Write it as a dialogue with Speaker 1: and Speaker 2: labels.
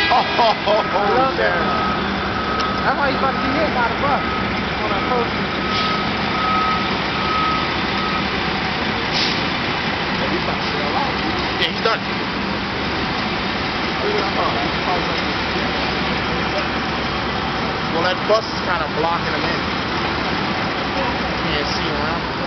Speaker 1: Oh, damn.
Speaker 2: That's why he's about to get hit by the bus on that post.
Speaker 1: Yeah, he's done. Well, that bus is kind of blocking him in. Can't see around.